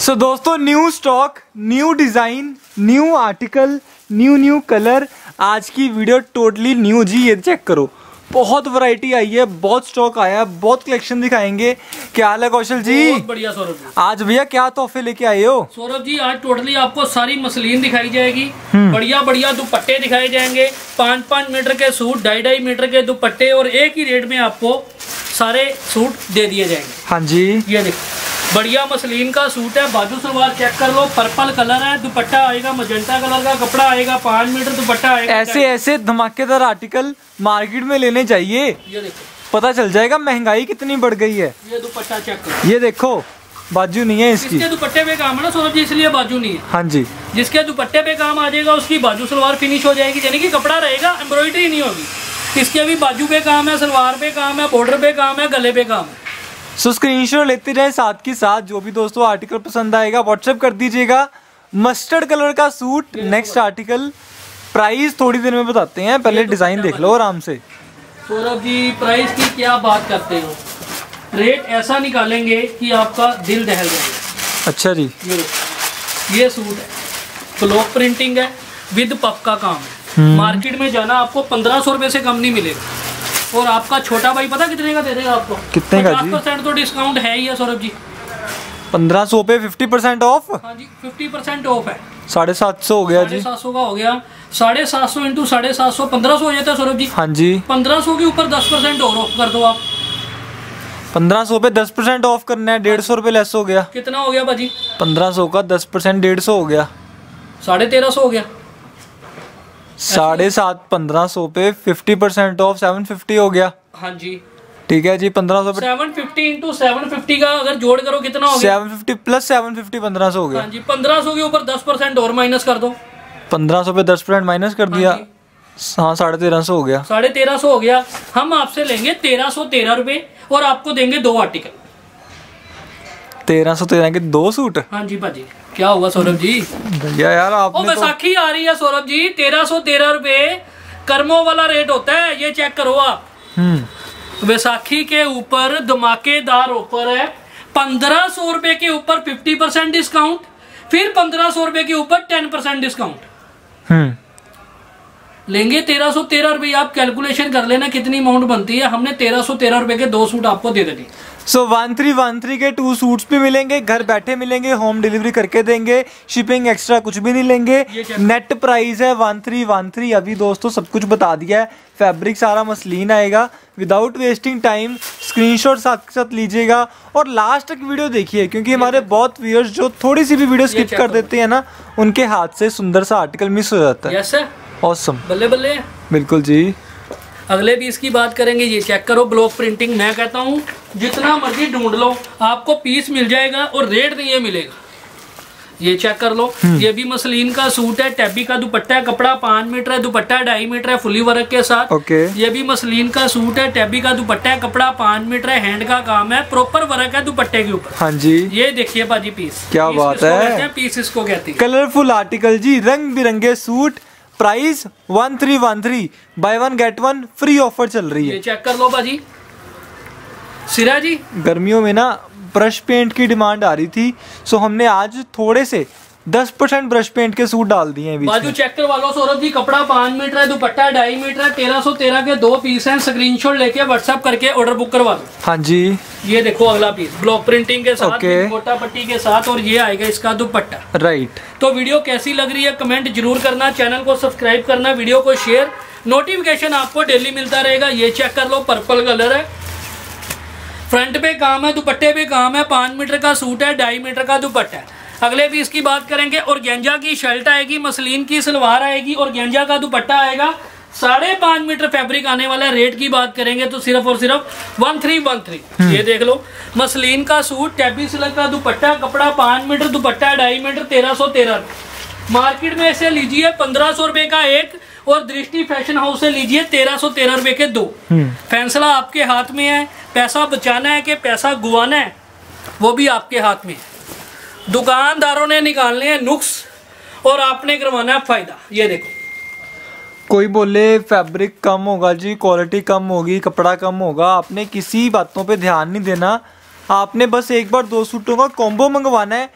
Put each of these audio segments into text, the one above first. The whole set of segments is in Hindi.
सो दोस्तों, new stock, new design, new article, new colour. आज की वीडियो टोटली न्यू जी। ये चेक करो, बहुत वैरायटी आई है, बहुत स्टॉक आया है, बहुत कलेक्शन दिखाएंगे। क्या हाल है कौशल जी? बहुत बढ़िया सौरभ जी। आज भैया क्या तोहफे लेके आए हो? सौरभ जी आज टोटली आपको सारी मसलीन दिखाई जाएगी, बढ़िया बढ़िया दुपट्टे दिखाए जाएंगे। 5-5 मीटर के सूट, 2.5 मीटर के दुपट्टे और एक ही रेट में आपको सारे सूट दे दिए जाएंगे। हाँ जी, ये देखो बढ़िया मसलीन का सूट है, बाजू सलवार चेक कर लो, पर्पल कलर है, दुपट्टा आएगा मजेंटा कलर का, कपड़ा आएगा, 5 मीटर दुपट्टा आएगा। ऐसे धमाकेदार आर्टिकल मार्केट में लेने चाहिए। ये देखो पता चल जाएगा महंगाई कितनी बढ़ गई है। ये दुपट्टा चेक करो, ये देखो बाजू नहीं है इसकी। इसके दुपट्टे पे काम है ना सौरभ जी, इसलिए बाजू नहीं है। हाँ जी, जिसके दुपट्टे पे काम आ जाएगा उसकी बाजू सलवार फिनिश हो जाएगी, यानी कि कपड़ा रहेगा, एम्ब्रॉयडरी नहीं होगी। इसके भी बाजू पे काम है, सलवार पे काम है, बॉर्डर पे काम है, गले पे काम है। सो स्क्रीनशॉट लेते जाए साथ के साथ। जो भी दोस्तों आर्टिकल पसंद आएगा व्हाट्सएप कर दीजिएगा। मस्टर्ड कलर का सूट, नेक्स्ट आर्टिकल। प्राइस थोड़ी देर में बताते हैं, पहले डिजाइन देख लो आराम से। सौरभ जी प्राइस की क्या बात करते हो, रेट ऐसा निकालेंगे कि आपका दिल दहल जाएगा। अच्छा जी, ये सूट है, ब्लॉक प्रिंटिंग है, विद पफ का काम है। मार्केट में जाना आपको 1500 रुपए से कम नहीं मिलेगा। और आपका छोटा भाई पता कितने का दे देगा आपको? कितने का जी? 50% तो डिस्काउंट है ही है सौरभ जी। 1500 पे 50% ऑफ। हाँ जी 50% ऑफ है। 750 हो गया जी। 750 का हो गया। 750 इंटू 750 1500 हो जाता है सौरभ जी। हाँ जी, 1500 के ऊपर 10% और ऑफ कर दो आप। 1500 पे 10% ऑफ करना है, 150 रुपए लेस हो गया। कितना हो गया भाजी? 1500 का 10% 150 हो गया। 1350 हो गया। 750 1500 पे 50% ऑफ 750 हो गया। हाँ जी ठीक है जी, 1500 पे 750 इंटू 750 का अगर जोड़ करो कितना हो गया? 750 प्लस 750 1500 हो गया। हाँ जी 1500 के ऊपर 10% और माइनस कर दो। 1500 पे 10% माइनस कर दिया। हाँ 1350 हो गया। 1350 हो गया। हम आपसे लेंगे 1313 रुपए और आपको देंगे 2 आर्टिकल। 1313 के 2 सूट। हाँ जी भाजी, क्या हुआ सौरभ जी? भैया यार आपने तो बैसाखी आ रही है सौरभ जी, 1313 रुपए कर्मों वाला रेट होता है। ये चेक करो आप, बैसाखी के ऊपर धमाकेदार ऑफर है। 1500 रुपए के ऊपर 50% डिस्काउंट, फिर 1500 रुपए के ऊपर 10% डिस्काउंट। लेंगे 1313 रुपए। आप कैलकुलेशन कर लेना कितनी अमाउंट बनती है। हमने 1313 रुपए के 2 सूट आपको दे देंगे। सो 1313 के 2 सूट्स भी मिलेंगे, घर बैठे मिलेंगे, होम डिलीवरी करके देंगे, शिपिंग एक्स्ट्रा कुछ भी नहीं लेंगे। नेट प्राइस है 1313। अभी दोस्तों सब कुछ बता दिया है। फैब्रिक सारा मसलीन आएगा। विदाउट वेस्टिंग टाइम स्क्रीनशॉट साथ के साथ लीजिएगा और लास्ट तक वीडियो देखिए, क्योंकि हमारे बहुत व्यूअर्स जो थोड़ी सी भी वीडियो स्किप कर देते हैं ना, उनके हाथ से सुंदर सा आर्टिकल मिस हो जाता है। यस सर, ऑसम, बल्ले बल्ले। बिल्कुल जी। अगले भी इसकी बात करेंगे। ये चेक करो, ब्लॉक प्रिंटिंग। मैं कहता हूँ जितना मर्जी ढूंढ लो आपको पीस मिल जाएगा और रेट नहीं ये मिलेगा। ये चेक कर लो, ये भी मसलीन का सूट है, टैबी का दुपट्टा है, कपड़ा 5 मीटर है, दुपट्टा 2.5 मीटर है, फुली वर्क के साथ। ये भी मसलीन का सूट है, टैबी का दुपट्टा है, कपड़ा 5 मीटर है, हैंड का काम है, प्रॉपर वर्क है दुपट्टे के ऊपर। हाँ जी, ये देखिए बाजी पीस, क्या बात है। पीस इसको कहते हैं। कलरफुल आर्टिकल जी, रंग बिरंगे suit. Price 1313, buy 1 get 1 free offer चल रही है। ये चेक कर लो बाजी। सिरा जी, गर्मियों में ना ब्रश पेंट की डिमांड आ रही थी, सो हमने आज थोड़े से 10% ब्रश पेंट के सूट डाल दिए हैं। बाजू चेक करवा लो सौरभ जी। कपड़ा 5 मीटर है, दुपट्टा 2.5 मीटर है, 1313 के 2 पीस हैं। स्क्रीनशॉट लेके व्हाट्सएप करके ऑर्डर बुक करवा दो। हाँ जी, ये देखो अगला पीस ब्लॉक प्रिंटिंग के साथ, गोटा पट्टी के साथ, और ये आएगा इसका दुपट्टा। राइट। तो वीडियो कैसी लग रही है कमेंट जरूर करना, चैनल को सब्सक्राइब करना, वीडियो को शेयर, नोटिफिकेशन आपको डेली मिलता रहेगा। ये चेक कर लो, पर्पल कलर है, फ्रंट पे काम है, दुपट्टे पे काम है, 5 मीटर का सूट है, 2.5 मीटर का दुपट्टा है। अगले पीस की बात करेंगे और गेंजा की शर्ट आएगी, मसलीन की सलवार आएगी और गेंजा का दुपट्टा आएगा। 5.5 मीटर फैब्रिक आने वाला। रेट की बात करेंगे तो सिर्फ और सिर्फ 1313। ये देख लो, मसलीन का सूट, टैबी सिल्क का दुपट्टा, कपड़ा 5 मीटर, दुपट्टा 2.5 मीटर, 1313। मार्केट में से लीजिए 1500 रुपए का एक, और दृष्टि फैशन हाउस से लीजिए 1313 रुपए के 2। फैसला आपके हाथ में है। पैसा बचाना है कि पैसा गुवाना है, वो भी आपके हाथ में है। दुकानदारों ने निकालने हैं नुक्स और आपने करवाना है फायदा। ये देखो, कोई बोले फैब्रिक कम होगा जी, क्वालिटी कम होगी, कपड़ा कम होगा, आपने किसी बातों पे ध्यान नहीं देना। आपने बस एक बार 2 सूटों का कॉम्बो मंगवाना है।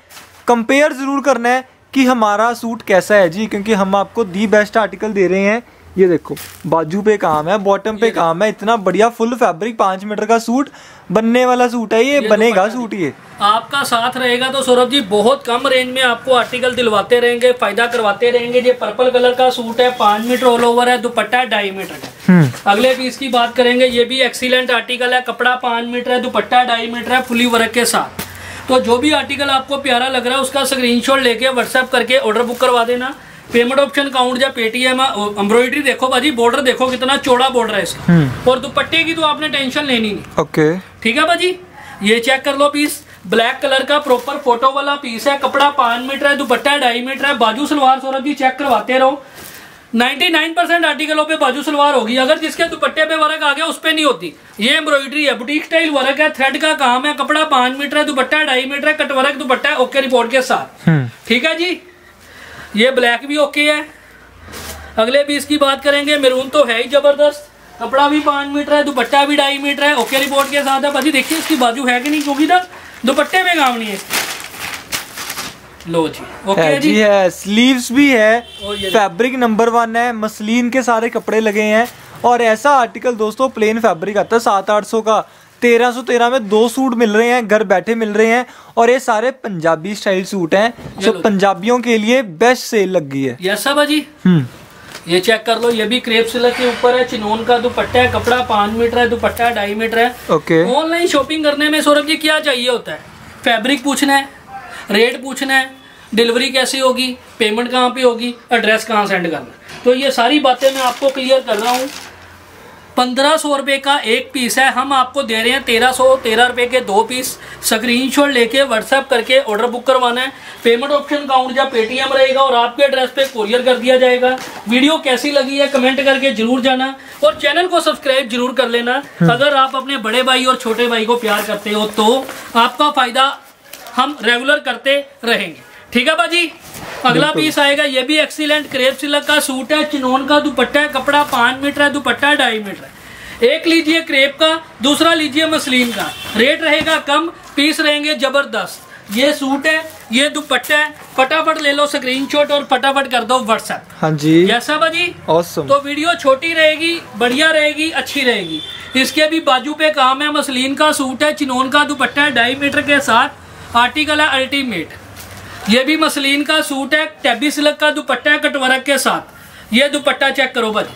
कंपेयर ज़रूर करना है कि हमारा सूट कैसा है जी, क्योंकि हम आपको दी बेस्ट आर्टिकल दे रहे हैं। ये देखो बाजू पे काम है, बॉटम पे काम है, इतना बढ़िया फुल फैब्रिक 5 मीटर का सूट बनने वाला सूट है। ये बनेगा सूट, ये आपका साथ रहेगा तो सौरभ जी बहुत कम रेंज में आपको आर्टिकल दिलवाते रहेंगे, फायदा करवाते रहेंगे। ये पर्पल कलर का सूट है, 5 मीटर ऑल ओवर है, दुपट्टा 2.5 मीटर का। अगले पीस की बात करेंगे, ये भी एक्सीलेंट आर्टिकल है, कपड़ा 5 मीटर है, दुपट्टा 2.5 मीटर है, फुली वर्क के साथ। तो जो भी आर्टिकल आपको प्यारा लग रहा है उसका स्क्रीनशॉट लेके व्हाट्सएप करके ऑर्डर बुक करवा देना। पेमेंट ऑप्शन काउंट या पेटीएम। एम्ब्रॉयडरी देखो भाजी, बॉर्डर देखो कितना चौड़ा बॉर्डर है इसका, और दुपट्टे की तो आपने टेंशन लेनी नहीं। ओके ठीक है भाजी, ये चेक कर लो पीस, ब्लैक कलर का प्रॉपर फोटो वाला पीस है, कपड़ा 5 मीटर है, दुपट्टा 2.5 मीटर है, बाजू सलवार सौरभ जी चेक करवाते रहो। 99% आर्टिकलों पे बाजू सलवार होगी, अगर जिसके दुपट्टे पे वर्क आ गया उस पे नहीं होती। ये एम्ब्रॉयडरी है, बुटीक स्टाइल वर्क है, थ्रेड का काम है, कपड़ा 5 मीटर है, दुपट्टा 2.5 मीटर है, कट वर्क दुपट्टा है, ओके रिपोर्ट के साथ। ठीक है जी, ये ब्लैक भी ओके है। अगले पीस की बात करेंगे, मैरून तो है ही जबरदस्त, कपड़ा भी 5 मीटर है, दुपट्टा भी 2.5 मीटर है, ओके रिपोर्ट के साथ है। भाजी देखिए इसकी बाजू है कि नहीं, क्योंकि ना दुपट्टे में काम नहीं है। लो जी ओके जी है, स्लीव्स भी है, फैब्रिक नंबर 1 है, मसलिन के सारे कपड़े लगे हैं। और ऐसा आर्टिकल दोस्तों प्लेन फैब्रिक आता है 700-800 का, 1313 में 2 सूट मिल रहे हैं, घर बैठे मिल रहे हैं। और ये सारे पंजाबी स्टाइल सूट हैं, जो पंजाबियों के लिए बेस्ट सेल लग गई है। यस भाजी, ये चेक कर लो, ये भी क्रेप सिल्क के ऊपर है, चिनोन का दुपट्टा है, कपड़ा 5 मीटर है, दुपट्टा 2.5 मीटर है। ओके, ऑनलाइन शॉपिंग करने में सौरभ जी क्या चाहिए होता है, फैब्रिक पूछना है, रेट पूछना है, डिलीवरी कैसी होगी, पेमेंट कहाँ पे होगी, एड्रेस कहाँ सेंड करना है। तो ये सारी बातें मैं आपको क्लियर कर रहा हूँ। 1500 रुपये का एक पीस है, हम आपको दे रहे हैं 1313 रुपये के 2 पीस। स्क्रीनशॉट लेके व्हाट्सएप करके ऑर्डर बुक करवाना है। पेमेंट ऑप्शन काउंट या पेटीएम रहेगा और आपके एड्रेस पे कोरियर कर दिया जाएगा। वीडियो कैसी लगी है कमेंट करके जरूर जाना, और चैनल को सब्सक्राइब जरूर कर लेना। अगर आप अपने बड़े भाई और छोटे भाई को प्यार करते हो तो आपका फायदा हम रेगुलर करते रहेंगे। ठीक है बाजी, अगला पीस आएगा, ये भी एक्सीलेंट क्रेप सिल्क का सूट है, चिनोन का दुपट्टा है, कपड़ा 5 मीटर है, दुपट्टा 2.5 मीटर है। एक लीजिए क्रेप का, दूसरा लीजिए मसलिन का, रेट रहेगा कम, पीस रहेंगे जबरदस्त। ये सूट है, ये दुपट्टा है, फटाफट ले लो स्क्रीनशॉट और फटाफट कर दो व्हाट्सएप। हाँ जी, जैसा बाजी ऑसम। तो वीडियो छोटी रहेगी, बढ़िया रहेगी, अच्छी रहेगी। इसके भी बाजू पे काम है, मसलिन का सूट है, चिनोन का दुपट्टा है 2.5 मीटर के साथ, आर्टिकल है अल्टीमेट। ये भी मसलिन का सूट है, टैबी सिल्क का दुपट्टा है, कटवर्क के साथ। ये दुपट्टा चेक करो भाई,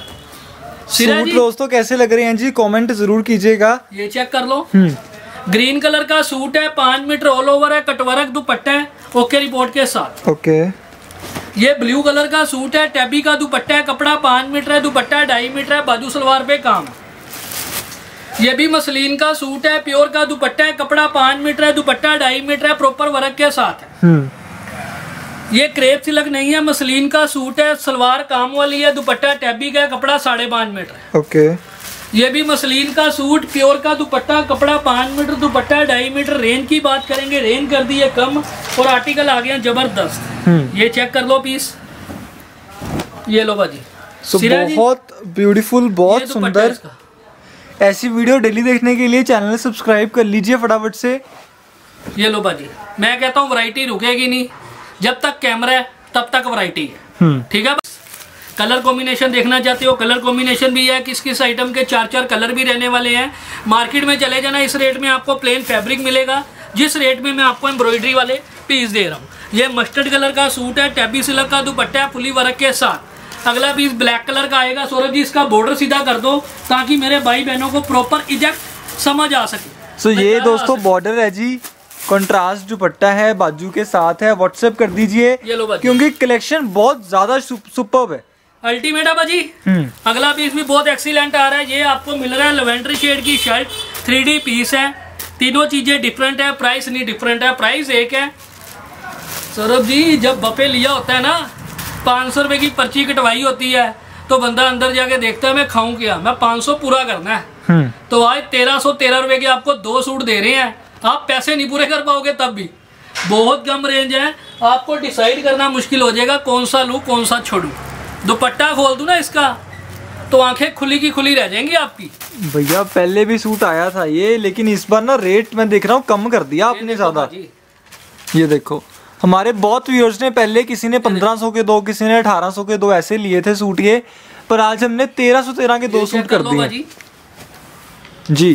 सूट दोस्तों कैसे लग रहे हैं जी, कमेंट जरूर कीजिएगा। ये चेक कर लो, ग्रीन कलर का सूट है, 5 मीटर ऑल ओवर है, कटवर्क दुपट्टा है, ओके रिपोर्ट के साथ। ओके, ये ब्लू कलर का सूट है, टैबी का दुपट्टा है, कपड़ा 5 मीटर है, दुपट्टा 2.5 मीटर है, बाजू सलवार पे काम। ये भी मसलिन का सूट है, प्योर का दुपट्टा है, कपड़ा 5 मीटर है, दुपट्टा 2.5 मीटर है, प्रॉपर वर्क के साथ है। ये क्रेप सिल्क नहीं है, मसलिन का सूट है, सलवार काम वाली है, दुपट्टा टैबी का है, कपड़ा 5.5 मीटर है। ओके, ये भी मसलिन का सूट, प्योर का दुपट्टा, कपड़ा 5 मीटर, दुपट्टा 2.5 मीटर। रेंज की बात करेंगे, रेंज कर दी है कम और आर्टिकल आ गया जबरदस्त। ये चेक कर लो पीस, ये लो बाजी, बहुत ब्यूटीफुल, बहुत सुंदर। ऐसी वीडियो डेली देखने के लिए चैनल सब्सक्राइब कर लीजिए फटाफट से। ये लो बाजी, मैं कहता हूँ वैरायटी रुकेगी नहीं, जब तक कैमरा है तब तक वैरायटी है। ठीक है, कलर कॉम्बिनेशन देखना चाहते हो, कलर कॉम्बिनेशन भी है, किस किस आइटम के 4-4 कलर भी रहने वाले हैं। मार्केट में चले जाना, इस रेट में आपको प्लेन फैब्रिक मिलेगा, जिस रेट में मैं आपको एम्ब्रॉयडरी वाले पीस दे रहा हूँ। ये मस्टर्ड कलर का सूट है, टैबी सिल्क का दुपट्टा है, फुली वर्क के साथ। अगला पीस ब्लैक कलर का आएगा। सौरभ जी इसका बॉर्डर सीधा कर दो ताकि मेरे भाई बहनों को प्रॉपर इजेक्ट समझ आ सके। ये दोस्तों बॉर्डर है जी, कंट्रास्ट दुपट्टा है, बाजू के साथ है। व्हाट्सएप कर दीजिए क्योंकि कलेक्शन बहुत ज्यादा सुपर्ब है, अल्टीमेट है बाजी। अगला पीस भी बहुत एक्सीलेंट आ रहा है, ये आपको मिल रहा है लेवेंडर शेड की शर्ट, 3D पीस है। तीनों चीजें डिफरेंट है, प्राइस नहीं डिफरेंट है, प्राइस एक है। सौरभ जी जब बफे लिया होता है ना, 500 रुपए की पर्ची कटवाई होती है तो बंदा अंदर जाके देखता है मैं खाऊं क्या, मैं 500 पूरा करना है। तो आज 1313 रुपए के आपको 2 सूट दे रहे हैं, आप पैसे नहीं पूरे कर पाओगे तब भी। बहुत कम रेंज है, आपको डिसाइड करना मुश्किल हो जाएगा कौन सा लूं कौन सा छोड़ूं। दुपट्टा खोल दूं ना इसका तो आंखें खुली की खुली रह जाएंगी आपकी। भैया पहले भी सूट आया था ये, लेकिन इस बार ना रेट मैं देख रहा हूँ कम कर दिया आपने ज्यादा। ये देखो हमारे बहुत व्यूअर्स ने पहले किसी ने 1500 के दो, किसी ने 1800 के दो ऐसे लिए थे सूट ये, पर आज हमने 1313 के 2 सूट कर दिए जी।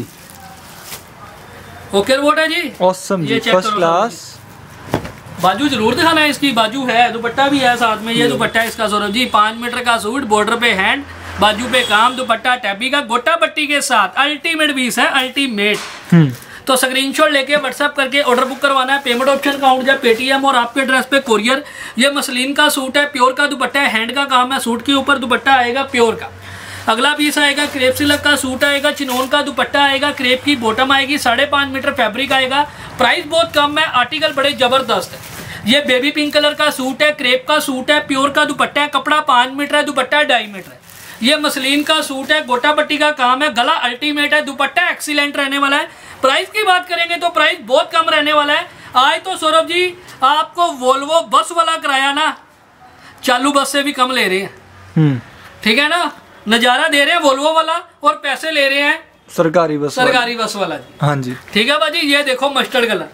ओके रिपोर्ट है जी, ऑसम जी, फर्स्ट क्लास। बाजू जरूर दिखाना है इसकी, बाजू है, दुपट्टा भी है साथ में। ये दुपट्टा है इसका सौरभ जी, 5 मीटर का सूट, बॉर्डर पे हैंड, बाजू पे काम, दुपट्टा टैबी का गोटा पट्टी के साथ, अल्टीमेट पीस है, अल्टीमेट। तो स्क्रीनशॉट लेके व्हाट्सएप करके ऑर्डर बुक करवाना है। पेमेंट ऑप्शन का या पेटीएम और आपके एड्रेस पे कोरियर। ये मसलिन का सूट है, प्योर का दुपट्टा है, हैंड का काम है, सूट के ऊपर दुपट्टा आएगा प्योर का। अगला पीस आएगा क्रेप सिल्क का सूट आएगा, चिनोन का दुपट्टा आएगा, क्रेप की बॉटम आएगी, 5.5 मीटर फैब्रिक आएगा। प्राइस बहुत कम है, आर्टिकल बड़े जबरदस्त है। ये बेबी पिंक कलर का सूट है, क्रेप का सूट है, प्योर का दुपट्टा है, कपड़ा 5 मीटर है, दुपट्टा 2.5 मीटर है। ये मसलिन का सूट है, गोटा पट्टी का काम है, गला अल्टीमेट है, दुपट्टा एक्सीलेंट रहने वाला है। प्राइस की बात करेंगे तो प्राइस बहुत कम रहने वाला है। आज तो सौरभ जी आपको वोल्वो बस वाला किराया ना चालू बस से भी कम ले रहे हैं, ठीक है ना। नजारा दे रहे हैं वोल्वो वाला और पैसे ले रहे हैं सरकारी बस वाला जी। हाँ जी, ठीक है भाजी। ये देखो mustard colour,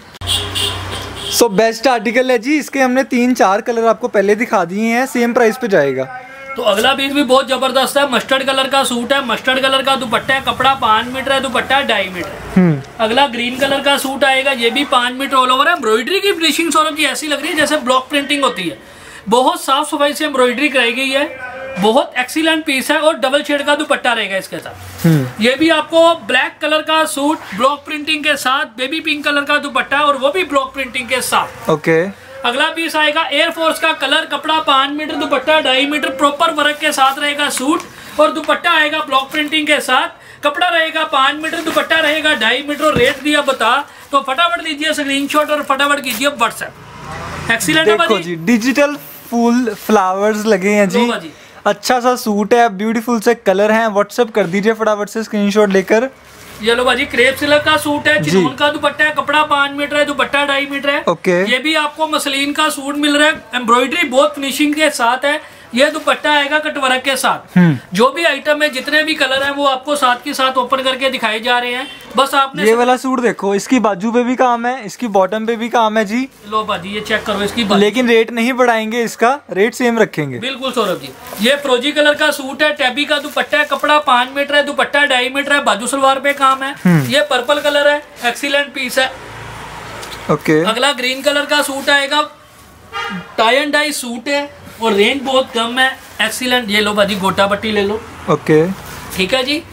so best article है जी। इसके हमने 3-4 कलर आपको पहले दिखा दिए हैं, सेम प्राइस पे जाएगा। तो अगला पीस भी बहुत जबरदस्त है, मस्टर्ड कलर का सूट है, मस्टर्ड कलर का दुपट्टा है, कपड़ा 5 मीटर है, दुपट्टा 2.5 मीटर। अगला ग्रीन कलर का सूट आएगा, ये भी 5 मीटर ऑल ओवर है। एम्ब्रॉयडरी की फिनिशिंग सौरभ जी ऐसी लग रही है जैसे ब्लॉक प्रिंटिंग होती है, बहुत साफ सफाई से एम्ब्रॉयडरी कराई गई है, बहुत एक्सीलेंट पीस है। और डबल शेड का दुपट्टा रहेगा इसके साथ। ये भी आपको ब्लैक कलर का सूट ब्लॉक प्रिंटिंग के साथ, बेबी पिंक कलर का दुपट्टा और वो भी ब्लॉक प्रिंटिंग के साथ। ओके। अगला पीस आएगा एयरफोर्स का कलर, कपड़ा 5 metre, dupatta 2.5 metre, proper work के साथ रहेगा सूट और दुपट्टा आएगा ब्लॉक प्रिंटिंग के साथ, कपड़ा रहेगा 5 मीटर, दुपट्टा रहेगा 2.5 मीटर। रेट दिया बता तो फटाफट लीजिए स्क्रीनशॉट और फटाफट कीजिए व्हाट्सएप। एक्सीलेंट है देखो जी, डिजिटल फुल फ्लावर्स लगे हैं जी, अच्छा सा सूट है, ब्यूटीफुल से कलर हैं। व्हाट्सएप कर दीजिए फटाफट से स्क्रीनशॉट लेकर। ये लो भाजी, क्रेप सिल्क का सूट है, चिनोन का दुपट्टा है, कपड़ा 5 मीटर है, दुपट्टा 2.5 मीटर है। ओके। ये भी आपको मसलिन का सूट मिल रहा है, एम्ब्रॉयडरी बहुत फिनिशिंग के साथ है। ये दुपट्टा आएगा कटवर्क के साथ। जो भी आइटम है, जितने भी कलर हैं, वो आपको साथ के साथ ओपन करके दिखाए जा रहे हैं। बस आपने ये वाला सूट देखो, इसकी बाजू पे भी काम है, इसकी बॉटम पे भी काम है जी। लो भाजी ये चेक करो इसकी, लेकिन रेट नहीं बढ़ाएंगे, इसका रेट सेम रखेंगे। बिल्कुल सौरभ जी। ये फ्रोजी कलर का सूट है, टैबी का दुपट्टा है, कपड़ा 5 मीटर है, दुपट्टा 2.5 मीटर है, बाजू सलवार पे काम है। ये पर्पल कलर है, एक्सीलेंट पीस है। ओके। अगला ग्रीन कलर का सूट आएगा, टाई एंड डाई सूट है और रेंज बहुत कम है, एक्सीलेंट। ये लो भाजी, गोटा पट्टी ले लो। ओके, ठीक है जी,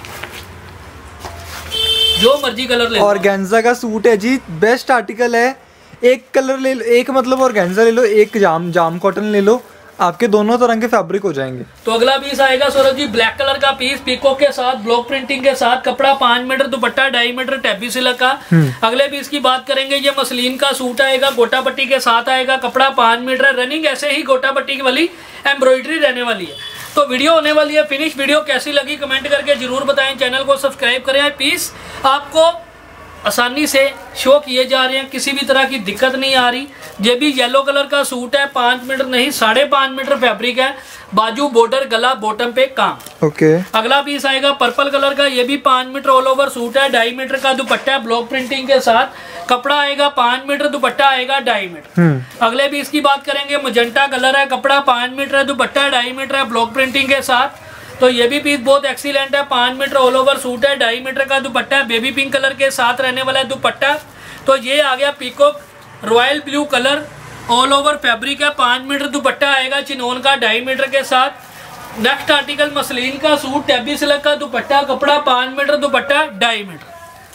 जो मर्जी कलर ले लो। ऑर्गेन्जा का सूट है जी, बेस्ट आर्टिकल है। एक कलर ले लो, एक मतलब ऑर्गेन्जा ले लो, एक जाम कॉटन ले लो, आपके दोनों तरह के फैब्रिक हो जाएंगे। तो अगला पीस आएगा सौरभ जी, ब्लैक कलर का पीस, पीकॉक के साथ, ब्लॉक प्रिंटिंग के साथ, कपड़ा 5 metre, dupatta 2.5 metre, tabby silk का। अगले पीस की बात करेंगे, ये मसलिन का सूट आएगा, गोटा पट्टी के साथ आएगा, कपड़ा 5 मीटर, रनिंग ऐसे ही गोटा पट्टी वाली एम्ब्रॉयडरी रहने वाली है। तो वीडियो होने वाली है फिनिश। वीडियो कैसी लगी कमेंट करके जरूर बताएं, चैनल को सब्सक्राइब करें। पीस आपको आसानी से शो किए जा रहे हैं, किसी भी तरह की दिक्कत नहीं आ रही। ये भी येलो कलर का सूट है, 5 मीटर नहीं 5.5 मीटर फैब्रिक है, बाजू बॉर्डर, गला बॉटम पे काम। ओके। अगला पीस आएगा पर्पल कलर का, ये भी 5 मीटर ऑल ओवर सूट है, 2.5 मीटर का दुपट्टा है, ब्लॉक प्रिंटिंग के साथ, कपड़ा आएगा 5 मीटर, दुपट्टा आएगा 2.5 मीटर। अगले पीस की बात करेंगे, मजेंटा कलर है, कपड़ा 5 मीटर है, दुपट्टा 2.5 मीटर है, ब्लॉक प्रिंटिंग के साथ। तो ये भी पीस बहुत एक्सीलेंट है, 5 मीटर ऑल ओवर सूट है, 2.5 मीटर का दुपट्टा है, बेबी पिंक कलर के साथ रहने वाला है दुपट्टा। तो ये आ गया peacock royal blue colour, all over fabric है, 5 मीटर दुपट्टा आएगा, चिनोन का 2.5 मीटर के साथ। नेक्स्ट आर्टिकल मसलिन का सूट, टैबी सिल्क का दुपट्टा, कपड़ा 5 मीटर, दुपट्टा 2.5 मीटर।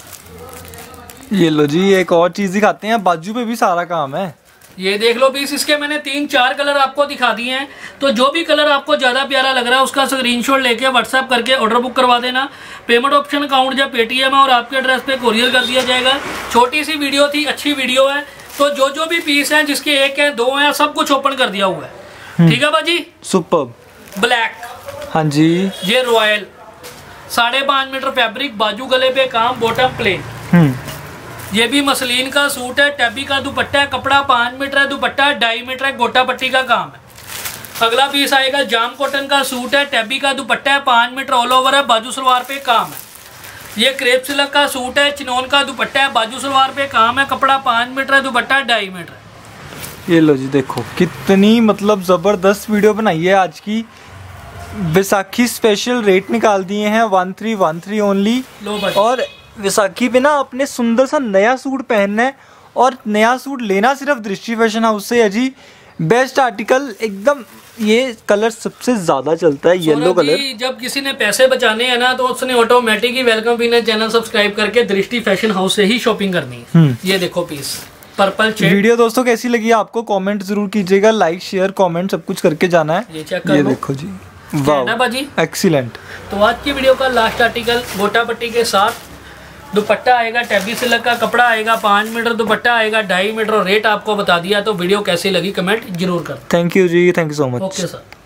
ये लो जी, एक और चीज दिखाते हैं, बाजू पे भी सारा काम है। ये देख लो पीस, इसके मैंने 3-4 कलर आपको दिखा दिए हैं। तो जो भी कलर आपको ज्यादा प्यारा लग रहा है उसका स्क्रीनशॉट लेके व्हाट्सएप करके ऑर्डर बुक करवा देना। पेमेंट ऑप्शन अकाउंट या पेटीएम है और आपके एड्रेस पे कोरियर कर दिया जाएगा। छोटी सी वीडियो थी, अच्छी वीडियो है। तो जो भी पीस हैं, जिसके 1 है 2 हैं, सब कुछ ओपन कर दिया हुआ है। ठीक है भाजी, सुपर्ब। ब्लैक, हाँ जी, ये रॉयल, 5.5 मीटर फैब्रिक, बाजू गले पे काम, बॉटम प्लेन। ये भी मसलिन का सूट है, टैबी का दुपट्टा है, कपड़ा 5 मीटर है, दुपट्टा 2.5 मीटर है, गोटा पट्टी का काम है। अगला पीस आएगा जाम कॉटन का सूट है, टैबी का दुपट्टा है, 5 मीटर ऑल ओवर है, बाजू सलवार पे काम है। ये क्रेप सिल्क का सूट है, चिनोन का दुपट्टा है, बाजू सलवार पे काम है, कपड़ा 5 मीटर है, दुपट्टा 2.5 मीटर है। ये लो जी, देखो कितनी मतलब जबरदस्त वीडियो बनाई है आज की। वैसाखी स्पेशल रेट निकाल दिए हैं 1313 ओनली। और वैसाखी पे ना अपने सुंदर सा नया सूट पहनना है और नया सूट लेना सिर्फ दृष्टि फैशन हाउस से है जी। बेस्ट आर्टिकल एकदम, ये कलर सबसे ज्यादा चलता है, येलो कलर। जब किसी ने पैसे बचाने हैं ना तो उसने ऑटोमेटिक ही वेलकम विनर चैनल सब्सक्राइब करके दृष्टि फैशन हाउस से ही शॉपिंग करनी है। ये देखो पीस पर्पल शेड। वीडियो दोस्तों कैसी लगी आपको कमेंट जरूर कीजिएगा, लाइक शेयर कमेंट सब कुछ करके जाना है। ये चेक कर लो, देखो जी, वाह एक्सीलेंट। तो आज की वीडियो का लास्ट आर्टिकल गोटा पट्टी के साथ दुपट्टा आएगा, टैबी सिल्क का कपड़ा आएगा, 5 मीटर दुपट्टा आएगा, 2.5 मीटर रेट आपको बता दिया। तो वीडियो कैसी लगी कमेंट जरूर कर। थैंक यू जी, thank you so much. Okay sir.